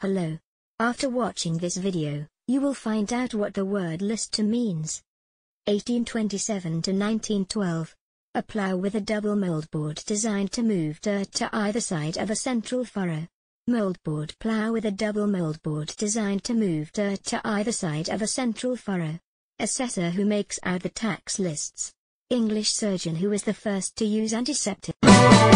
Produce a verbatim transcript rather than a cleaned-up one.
below. After watching this video, you will find out what the word lister means. eighteen twenty-seven to nineteen twelve. A plough with a double mouldboard designed to move dirt to either side of a central furrow. Mouldboard plough with a double mouldboard designed to move dirt to either side of a central furrow. Assessor who makes out the tax lists. English surgeon who is the first to use antiseptic.